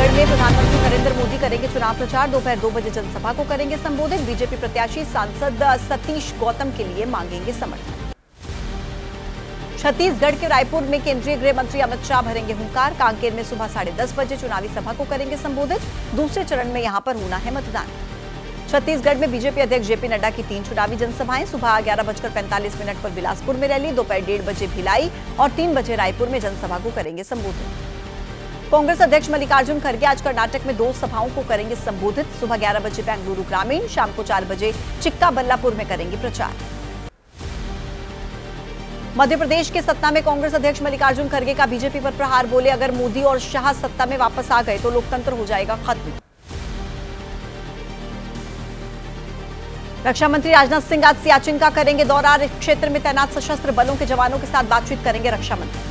छत्तीसगढ़ में प्रधानमंत्री नरेंद्र मोदी करेंगे चुनाव प्रचार। दोपहर 2 बजे जनसभा को करेंगे संबोधित। बीजेपी प्रत्याशी सांसद सतीश गौतम के लिए मांगेंगे समर्थन। छत्तीसगढ़ के रायपुर में केंद्रीय गृह मंत्री अमित शाह भरेंगे हुंकार। कांकेर में सुबह 10:30 बजे चुनावी सभा को करेंगे संबोधित। दूसरे चरण में यहां पर होना है मतदान। छत्तीसगढ़ में बीजेपी अध्यक्ष जेपी नड्डा की 3 चुनावी जनसभाएं। सुबह 11:45 पर बिलासपुर में रैली, दोपहर 1:30 बजे भिलाई और 3 बजे रायपुर में जनसभा को करेंगे संबोधित। कांग्रेस अध्यक्ष मल्लिकार्जुन खड़गे आज कर्नाटक में 2 सभाओं को करेंगे संबोधित। सुबह 11 बजे बेंगलुरु ग्रामीण, शाम को 4 बजे चिक्काबल्लापुर में करेंगे प्रचार। मध्य प्रदेश के सतना में कांग्रेस अध्यक्ष मल्लिकार्जुन खड़गे का बीजेपी पर प्रहार। बोले, अगर मोदी और शाह सत्ता में वापस आ गए तो लोकतंत्र हो जाएगा खत्म। रक्षा मंत्री राजनाथ सिंह आज सियाचिन का करेंगे दौरा। क्षेत्र में तैनात सशस्त्र बलों के जवानों के साथ बातचीत करेंगे रक्षा मंत्री।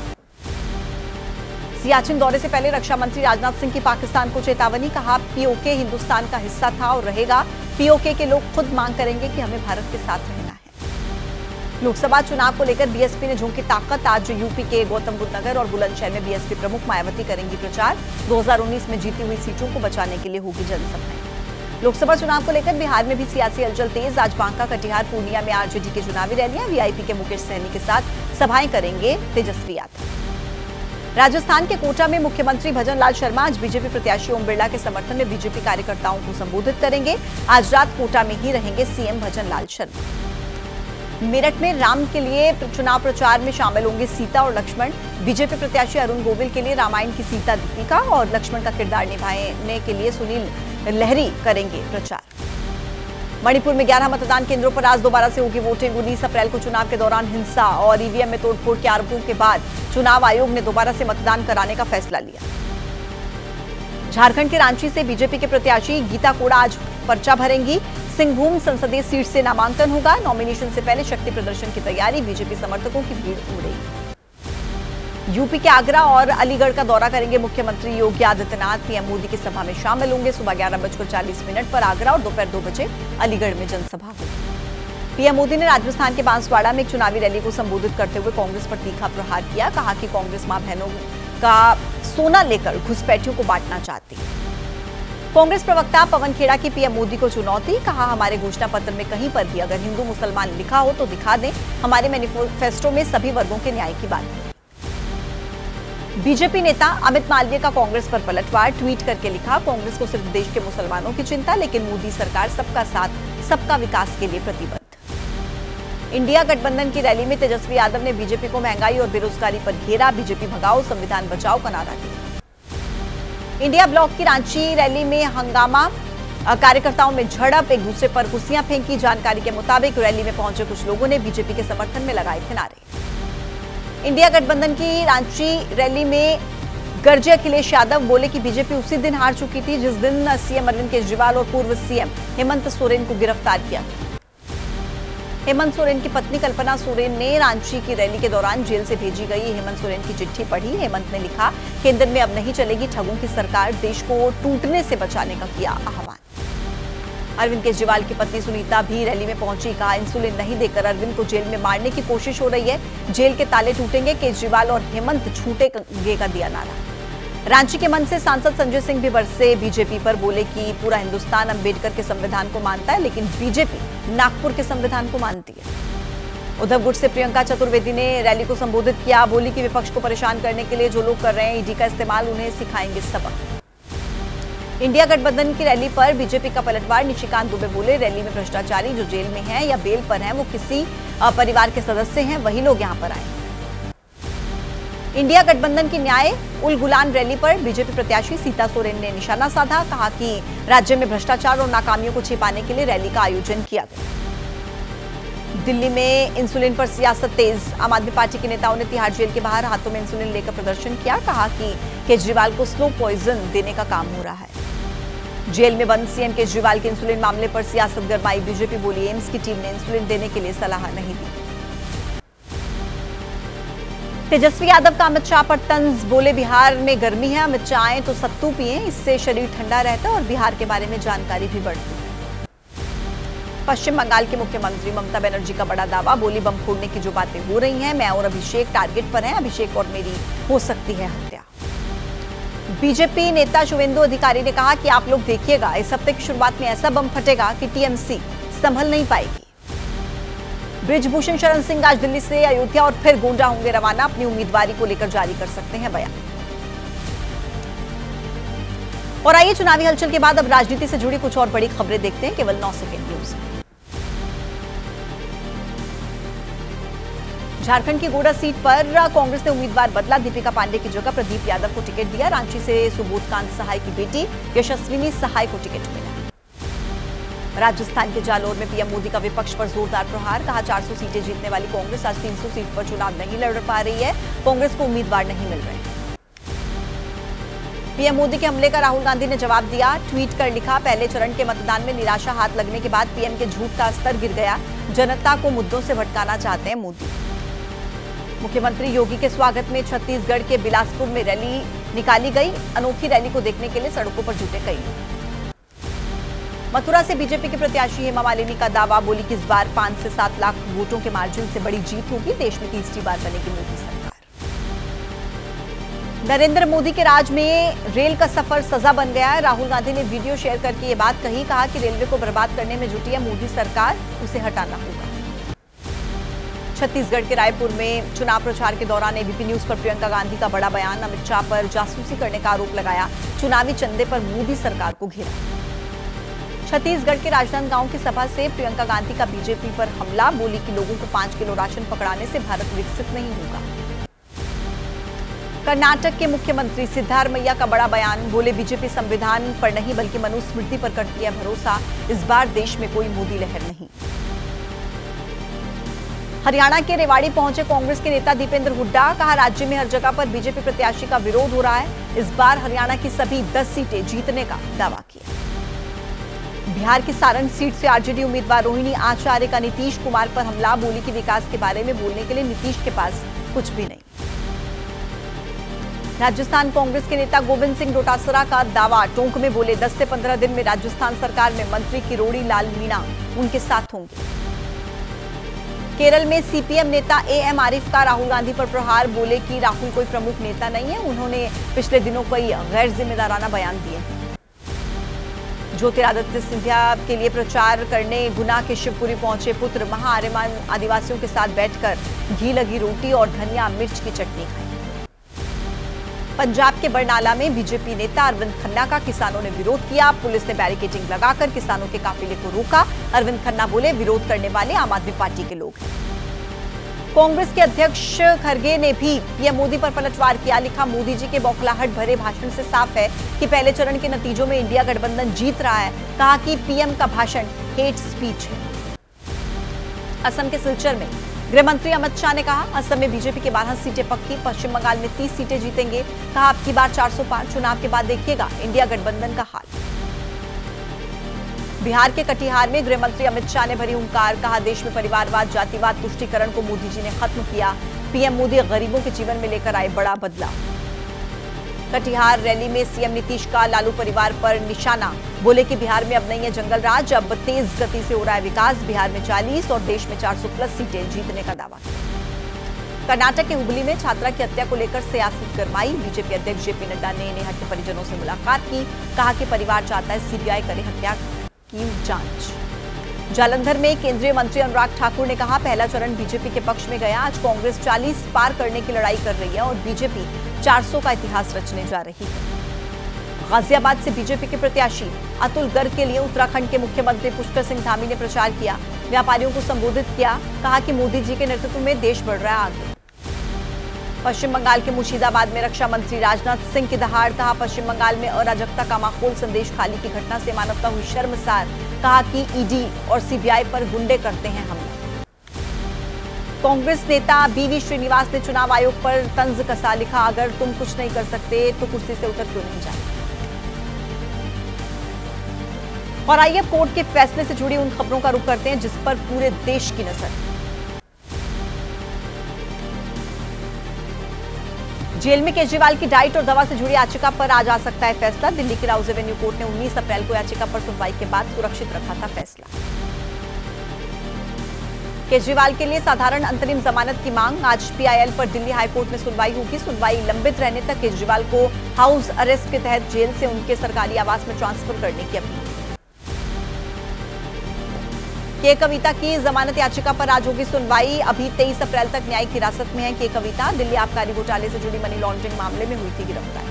सियाचिन दौरे से पहले रक्षा मंत्री राजनाथ सिंह की पाकिस्तान को चेतावनी। कहा, पीओके हिंदुस्तान का हिस्सा था और रहेगा। पीओके के लोग खुद मांग करेंगे कि हमें भारत के साथ रहना है। लोकसभा चुनाव को लेकर बीएसपी ने झोंकी ताकत। आज यूपी के गौतम बुद्ध नगर और बुलंदशहर में बीएसपी प्रमुख मायावती करेंगी प्रचार। 2019 में जीती हुई सीटों को बचाने के लिए होगी जनसभाएं। लोकसभा चुनाव को लेकर बिहार में भी सियासी हलचल तेज। आज बांका, कटिहार, पूर्णिया में आरजेडी की चुनावी रैलियां। वीआईपी के मुकेश सहनी के साथ सभाएं करेंगे तेजस्वी यादव। राजस्थान के कोटा में मुख्यमंत्री भजनलाल शर्मा आज बीजेपी प्रत्याशी ओम बिरला के समर्थन में बीजेपी कार्यकर्ताओं को संबोधित करेंगे। आज रात कोटा में ही रहेंगे सीएम भजनलाल शर्मा। मेरठ में राम के लिए चुनाव प्रचार में शामिल होंगे सीता और लक्ष्मण। बीजेपी प्रत्याशी अरुण गोविल के लिए रामायण की सीता दीपिका और लक्ष्मण का किरदार निभाने के लिए सुनील लहरी करेंगे प्रचार। मणिपुर में 11 मतदान केंद्रों पर आज दोबारा से होगी वोटिंग। 19 अप्रैल को चुनाव के दौरान हिंसा और ईवीएम में तोड़फोड़ के आरोपों के बाद चुनाव आयोग ने दोबारा से मतदान कराने का फैसला लिया। झारखंड के रांची से बीजेपी के प्रत्याशी गीता कोड़ा आज पर्चा भरेंगी। सिंहभूम संसदीय सीट से नामांकन होगा। नॉमिनेशन से पहले शक्ति प्रदर्शन की तैयारी। बीजेपी समर्थकों की भीड़ उमड़ेगी। यूपी के आगरा और अलीगढ़ का दौरा करेंगे मुख्यमंत्री योगी आदित्यनाथ। पीएम मोदी की सभा में शामिल होंगे। सुबह 11:40 पर आगरा और दोपहर 2 बजे अलीगढ़ में जनसभा होगी। पीएम मोदी ने राजस्थान के बांसवाड़ा में एक चुनावी रैली को संबोधित करते हुए कांग्रेस पर तीखा प्रहार किया। कहा कि कांग्रेस मां बहनों का सोना लेकर घुसपैठियों को बांटना चाहती है। कांग्रेस प्रवक्ता पवन खेड़ा की पीएम मोदी को चुनौती। कहा, हमारे घोषणा पत्र में कहीं पर भी अगर हिंदू मुसलमान लिखा हो तो दिखा दें। हमारे मैनिफेस्टो में सभी वर्गों के न्याय की बात है। बीजेपी नेता अमित मालवीय का कांग्रेस पर पलटवार। ट्वीट करके लिखा, कांग्रेस को सिर्फ देश के मुसलमानों की चिंता, लेकिन मोदी सरकार सबका साथ सबका विकास के लिए प्रतिबद्ध। इंडिया गठबंधन की रैली में तेजस्वी यादव ने बीजेपी को महंगाई और बेरोजगारी पर घेरा। बीजेपी भगाओ, संविधान बचाओ का नारा दिया। इंडिया ब्लॉक की रांची रैली में हंगामा, कार्यकर्ताओं में झड़प, एक दूसरे पर कुर्सियां फेंकी। जानकारी के मुताबिक रैली में पहुंचे कुछ लोगों ने बीजेपी के समर्थन में लगाए थे नारे। इंडिया गठबंधन की रांची रैली में गरजे अखिलेश यादव। बोले कि बीजेपी उसी दिन हार चुकी थी जिस दिन सीएम अरविंद केजरीवाल और पूर्व सीएम हेमंत सोरेन को गिरफ्तार किया। हेमंत सोरेन की पत्नी कल्पना सोरेन ने रांची की रैली के दौरान जेल से भेजी गई हेमंत सोरेन की चिट्ठी पढ़ी। हेमंत ने लिखा, केंद्र में अब नहीं चलेगी ठगों की सरकार, देश को टूटने से बचाने का किया आह्वान। अरविंद केजरीवाल की पत्नी सुनीता भी रैली में पहुंची। कहा, इंसुलिन नहीं देकर अरविंद को जेल में मारने की कोशिश हो रही है। जेल के ताले टूटेंगे, केजरीवाल और हेमंत छूटेंगे का दिया नारा। रांची के मंच से सांसद संजय सिंह भी बरसे बीजेपी पर। बोले कि पूरा हिंदुस्तान अंबेडकर के संविधान को मानता है, लेकिन बीजेपी नागपुर के संविधान को मानती है। उद्धव गुट से प्रियंका चतुर्वेदी ने रैली को संबोधित किया। बोली कि विपक्ष को परेशान करने के लिए जो लोग कर रहे हैं ईडी का इस्तेमाल, उन्हें सिखाएंगे सबक। इंडिया गठबंधन की रैली पर बीजेपी का पलटवार। निशिकांत दुबे बोले, रैली में भ्रष्टाचारी जो जेल में हैं या बेल पर हैं वो किसी परिवार के सदस्य हैं, वही लोग यहां पर आए। इंडिया गठबंधन की न्याय उल गुलान रैली पर बीजेपी प्रत्याशी सीता सोरेन ने निशाना साधा। कहा कि राज्य में भ्रष्टाचार और नाकामियों को छिपाने के लिए रैली का आयोजन किया गया। दिल्ली में इंसुलिन पर सियासत तेज। आम आदमी पार्टी के नेताओं ने तिहाड़ जेल के बाहर हाथों में इंसुलिन लेकर प्रदर्शन किया। कहा कि केजरीवाल को स्लो पॉइजन देने का काम हो रहा है। जेल में बंद सीएम केजरीवाल के इंसुलिन मामले पर सियासत गरमाई। बीजेपी बोली, एम्स की टीम ने इंसुलिन देने के लिए सलाह नहीं दी। तेजस्वी यादव का अमित शाह पर तंज। बोले, बिहार में गर्मी है, अमित शाह आए तो सत्तू पिए, इससे शरीर ठंडा रहता है और बिहार के बारे में जानकारी भी बढ़ती है। पश्चिम बंगाल के मुख्यमंत्री ममता बनर्जी का बड़ा दावा। बोली, बम फोड़ने की जो बातें हो रही हैं, मैं और अभिषेक टारगेट पर हैं, अभिषेक और मेरी हो सकती है हत्या। बीजेपी नेता शुवेंदु अधिकारी ने कहा कि आप लोग देखिएगा, इस हफ्ते की शुरुआत में ऐसा बम फटेगा कि टीएमसी संभल नहीं पाएगी। बृजभूषण शरण सिंह आज दिल्ली से अयोध्या और फिर गोंडा होंगे रवाना, अपनी उम्मीदवारी को लेकर जारी कर सकते हैं बयान। और आइए चुनावी हलचल के बाद अब राजनीति से जुड़ी कुछ और बड़ी खबरें देखते हैं केवल 9 सेकेंड न्यूज में। झारखंड की गोड़ा सीट पर कांग्रेस ने उम्मीदवार बदला, दीपिका पांडे की जगह प्रदीप यादव को टिकट दिया। रांची से सुबोधकांत सहाय की बेटी यशस्विनी सहाय को टिकट मिला। राजस्थान के जालोर में पीएम मोदी का विपक्ष पर जोरदार प्रहार, कहा 400 सीटें जीतने वाली कांग्रेस आज 300 सीट पर चुनाव नहीं लड़ पा रही है, कांग्रेस को उम्मीदवार नहीं मिल रहे। पीएम मोदी के हमले का राहुल गांधी ने जवाब दिया, ट्वीट कर लिखा, पहले चरण के मतदान में निराशा हाथ लगने के बाद पीएम के झूठ का स्तर गिर गया, जनता को मुद्दों से भटकाना चाहते हैं मोदी। मुख्यमंत्री योगी के स्वागत में छत्तीसगढ़ के बिलासपुर में रैली निकाली गई, अनोखी रैली को देखने के लिए सड़कों पर जुटे कई लोग। मथुरा से बीजेपी के प्रत्याशी हेमा मालिनी का दावा, बोली कि इस बार 5 से 7 लाख वोटों के मार्जिन से बड़ी जीत होगी, देश में तीसरी बार बनेगी मोदी सरकार। नरेंद्र मोदी के राज में रेल का सफर सजा बन गया है, राहुल गांधी ने वीडियो शेयर करके ये बात कही, कहा कि रेलवे को बर्बाद करने में जुटी है मोदी सरकार, उसे हटाना होगा। छत्तीसगढ़ के रायपुर में चुनाव प्रचार के दौरान एबीपी न्यूज पर प्रियंका गांधी का बड़ा बयान, अमित शाह पर जासूसी करने का आरोप लगाया, चुनावी चंदे पर मोदी सरकार को घेरा। छत्तीसगढ़ के राजनांदगांव की सभा से प्रियंका गांधी का बीजेपी पर हमला, बोली कि लोगों को 5 किलो राशन पकड़ाने से भारत विकसित नहीं होगा। कर्नाटक के मुख्यमंत्री सिद्धारमैया का बड़ा बयान, बोले बीजेपी संविधान पर नहीं बल्कि मनुस्मृति पर करती है भरोसा, इस बार देश में कोई मोदी लहर नहीं। हरियाणा के रेवाड़ी पहुंचे कांग्रेस के नेता दीपेंद्र हुड्डा, कहा राज्य में हर जगह पर बीजेपी प्रत्याशी का विरोध हो रहा है, इस बार हरियाणा की सभी 10 सीटें जीतने का दावा किया। बिहार की सारण सीट से आरजेडी उम्मीदवार रोहिणी आचार्य का नीतीश कुमार पर हमला, बोली कि विकास के बारे में बोलने के लिए नीतीश के पास कुछ भी नहीं। राजस्थान कांग्रेस के नेता गोविंद सिंह डोटासरा का दावा, टोंक में बोले 10 से 15 दिन में राजस्थान सरकार में मंत्री किरोड़ी लाल मीणा उनके साथ होंगे। केरल में सीपीएम नेता एएम आरिफ का राहुल गांधी पर प्रहार, बोले कि राहुल कोई प्रमुख नेता नहीं है, उन्होंने पिछले दिनों कई गैर जिम्मेदाराना बयान दिए हैं। ज्योतिरादित्य सिंधिया के लिए प्रचार करने गुना के शिवपुरी पहुंचे पुत्र, महाआर्यमान आदिवासियों के साथ बैठकर घी लगी रोटी और धनिया मिर्च की चटनी खाई। पंजाब के बरनाला में बीजेपी नेता अरविंद खन्ना का किसानों ने विरोध किया, पुलिस ने बैरिकेडिंग लगाकर किसानों के काफिले को रोका। अरविंद खन्ना बोले, विरोध करने वाले आम आदमी पार्टी के लोग हैं। कांग्रेस के अध्यक्ष खरगे ने भी पीएम मोदी पर पलटवार किया, लिखा, मोदी जी के बौखलाहट भरे भाषण से साफ है कि पहले चरण के नतीजों में इंडिया गठबंधन जीत रहा है, कहा कि पीएम का भाषण हेट स्पीच है। असम के सिलचर में गृह मंत्री अमित शाह ने कहा, असम में बीजेपी के 12 सीटें पक्की, पश्चिम बंगाल में 30 सीटें जीतेंगे, कहा अब की बार 400 पार, चुनाव के बाद देखिएगा इंडिया गठबंधन का हाल। बिहार के कटिहार में गृह मंत्री अमित शाह ने भरी हुंकार, कहा देश में परिवारवाद जातिवाद तुष्टीकरण को मोदी जी ने खत्म किया, पीएम मोदी गरीबों के जीवन में लेकर आए बड़ा बदलाव। कटिहार रैली में सीएम नीतीश का लालू परिवार पर निशाना, बोले कि बिहार में अब नहीं है जंगल राज, अब तेज गति से हो रहा है विकास, बिहार में 40 और देश में 400+ सीटें जीतने का दावा किया। कर्नाटक के हुबली में छात्रा की हत्या को लेकर सियासत गरमाई, बीजेपी अध्यक्ष जेपी नड्डा ने नेहा के परिजनों से मुलाकात की, कहा कि परिवार चाहता है सीबीआई करे हत्या की जांच। जालंधर में केंद्रीय मंत्री अनुराग ठाकुर ने कहा, पहला चरण बीजेपी के पक्ष में गया, आज कांग्रेस 40 पार करने की लड़ाई कर रही है और बीजेपी 400 का इतिहास रचने जा रही है। गाजियाबाद से बीजेपी के प्रत्याशी अतुल गर्ग के लिए उत्तराखंड के मुख्यमंत्री पुष्कर सिंह धामी ने प्रचार किया, व्यापारियों को संबोधित किया, कहा कि मोदी जी के नेतृत्व में देश बढ़ रहा है आगे। पश्चिम बंगाल के मुर्शिदाबाद में रक्षा मंत्री राजनाथ सिंह की दहाड़, कहा पश्चिम बंगाल में अराजकता का माहौल, संदेश खाली की घटना से मानवता हुई शर्मसार, कहा कि ईडी और सीबीआई पर गुंडे करते हैं हमले। कांग्रेस नेता बीवी श्रीनिवास ने चुनाव आयोग पर तंज कसा, लिखा, अगर तुम कुछ नहीं कर सकते तो कुर्सी से उतर क्यों नहीं जाते। और आइए कोर्ट के फैसले से जुड़ी उन खबरों का रुख करते हैं जिस पर पूरे देश की नजर। जेल में केजरीवाल की डाइट और दवा से जुड़ी याचिका पर आज आ सकता है फैसला, दिल्ली की राउज एवेन्यू कोर्ट ने 19 अप्रैल को याचिका पर सुनवाई के बाद सुरक्षित रखा था फैसला। केजरीवाल के लिए साधारण अंतरिम जमानत की मांग। आज पीआईएल पर दिल्ली हाईकोर्ट में सुनवाई होगी। सुनवाई लंबित रहने तक केजरीवाल को हाउस अरेस्ट के तहत जेल से उनके सरकारी आवास में ट्रांसफर करने की अपील। के कविता की जमानत याचिका पर आज होगी सुनवाई। अभी 23 अप्रैल तक न्यायिक हिरासत में है के कविता। दिल्ली आबकारी घोटाले से जुड़ी मनी लॉन्ड्रिंग मामले में हुई थी गिरफ्तारी।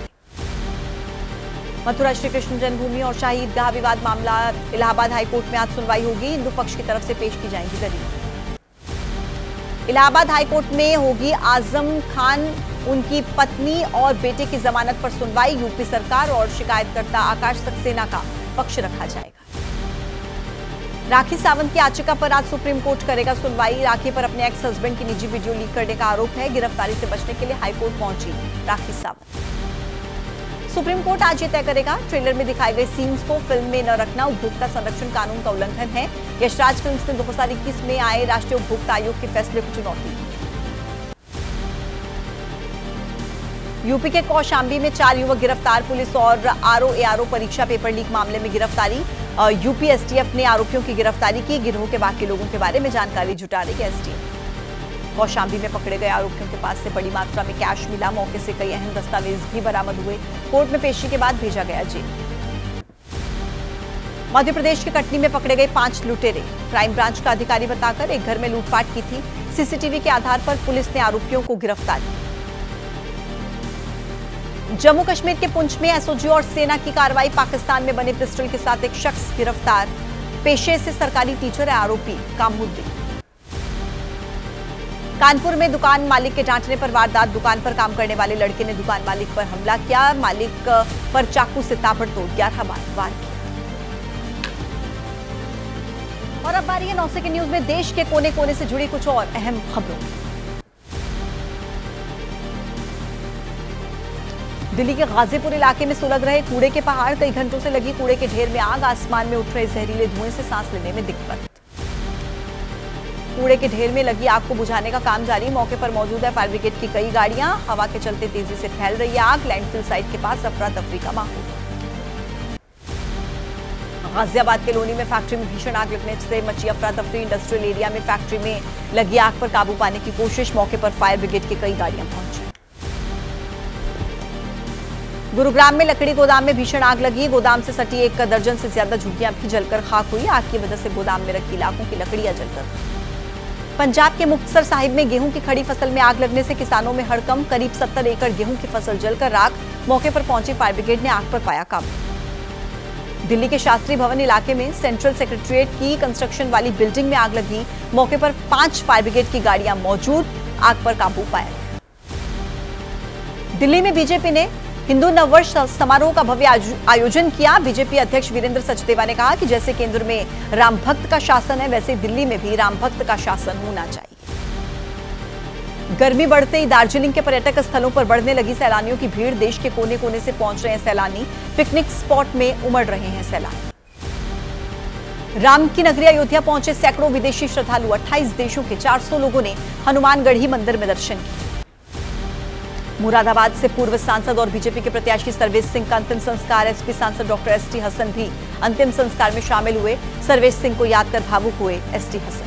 मथुरा श्री कृष्ण जन्मभूमि और शाही ईदगाह विवाद मामला इलाहाबाद हाईकोर्ट में आज सुनवाई होगी। हिंदू पक्ष की तरफ से पेश की जाएंगी दलील। इलाहाबाद हाईकोर्ट में होगी आजम खान उनकी पत्नी और बेटे की जमानत पर सुनवाई। यूपी सरकार और शिकायतकर्ता आकाश सक्सेना का पक्ष रखा जाएगा। राखी सावंत की याचिका पर आज सुप्रीम कोर्ट करेगा सुनवाई। राखी पर अपने एक्स हस्बैंड की निजी वीडियो लीक करने का आरोप है। गिरफ्तारी से बचने के लिए हाईकोर्ट पहुंची राखी सावंत। सुप्रीम कोर्ट आज ये तय करेगा ट्रेलर में दिखाए गए सीन्स को फिल्म में न रखना उपभोक्ता संरक्षण कानून का उल्लंघन है। यशराज फिल्म्स ने 2021 में आए राष्ट्रीय उपभोक्ता आयोग के फैसले को चुनौती दी। यूपी के कौशाम्बी में 4 युवक गिरफ्तार। पुलिस और आरओ परीक्षा पेपर लीक मामले में गिरफ्तारी। यूपी एसटीएफ ने आरोपियों की गिरफ्तारी की। गिरोह के बाकी लोगों के बारे में जानकारी जुटा रही है एसटीएफ। कौशाम्बी में पकड़े गए आरोपियों के पास से बड़ी मात्रा में कैश मिला। मौके से कई अहम दस्तावेज भी बरामद हुए। कोर्ट में पेशी के बाद भेजा गया जेल। मध्य प्रदेश के कटनी में पकड़े गए 5 लुटेरे। क्राइम ब्रांच का अधिकारी बताकर एक घर में लूटपाट की थी। सीसीटीवी के आधार पर पुलिस ने आरोपियों को गिरफ्तार किया। जम्मू कश्मीर के पुंछ में एसओजी और सेना की कार्रवाई। पाकिस्तान में बने पिस्टल के साथ एक शख्स गिरफ्तार। पेशे से सरकारी टीचर है आरोपी कामुद्दीन। कानपुर में दुकान मालिक के डांटने पर वारदात। दुकान पर काम करने वाले लड़के ने दुकान मालिक पर हमला किया। मालिक पर चाकू से ताबड़तोड़ 11 बार वार किया। और अब बारी है 9 सेकंड न्यूज में देश के कोने कोने से जुड़ी कुछ और अहम खबरों। दिल्ली के गाजीपुर इलाके में सुलग रहे कूड़े के पहाड़। कई घंटों से लगी कूड़े के ढेर में आग। आसमान में उठ रहे जहरीले धुएं से सांस लेने में दिक्कत। कूड़े के ढेर में लगी आग को बुझाने का काम जारी। मौके पर मौजूद है फायर ब्रिगेड की कई गाड़ियां। हवा के चलते तेजी से फैल रही है आग। लैंडफिल साइट के पास अफरा तफरी का माहौल। गाजियाबाद के लोनी में फैक्ट्री में भीषण आग लगने से मची अफरा तफरी। इंडस्ट्रियल एरिया में फैक्ट्री में लगी आग पर काबू पाने की कोशिश। मौके पर फायर ब्रिगेड की कई गाड़ियां पहुंची। गुरुग्राम में लकड़ी गोदाम में भीषण आग लगी। गोदाम से सटी 1 दर्जन से ज्यादा झुग्गियां भी जलकर खाक हुई। आग की वजह से गोदाम में रखी लाखों की लकड़ियां जलकर। पंजाब के मुक्तसर साहिब में गेहूं की खड़ी फसल में आग लगने से किसानों में हड़कंप। करीब 70 एकड़ गेहूं की फसल जलकर राख। मौके पर पहुंची फायर ब्रिगेड ने आग पर पाया काबू। दिल्ली के शास्त्री भवन इलाके में सेंट्रल सेक्रेटरीट की कंस्ट्रक्शन वाली बिल्डिंग में आग लगी। मौके पर 5 फायर ब्रिगेड की गाड़ियां मौजूद। आग पर काबू पाया गया। दिल्ली में बीजेपी ने हिंदू नववर्ष समारोह का भव्य आयोजन किया। बीजेपी अध्यक्ष वीरेंद्र सचदेवा ने कहा कि जैसे केंद्र में राम भक्त का शासन है वैसे दिल्ली में भी राम भक्त का शासन होना चाहिए। गर्मी बढ़ते ही दार्जिलिंग के पर्यटक स्थलों पर बढ़ने लगी सैलानियों की भीड़। देश के कोने कोने से पहुंच रहे हैं सैलानी। पिकनिक स्पॉट में उमड़ रहे हैं सैलानी। राम की नगरी अयोध्या पहुंचे सैकड़ों विदेशी श्रद्धालु। 28 देशों के 400 लोगों ने हनुमानगढ़ी मंदिर में दर्शन किए। मुरादाबाद से पूर्व सांसद और बीजेपी के प्रत्याशी सर्वेश सिंह का अंतिम संस्कार। एसपी सांसद डॉक्टर एसटी हसन भी अंतिम संस्कार में शामिल हुए। सर्वेश सिंह को याद कर भावुक हुए एसटी हसन।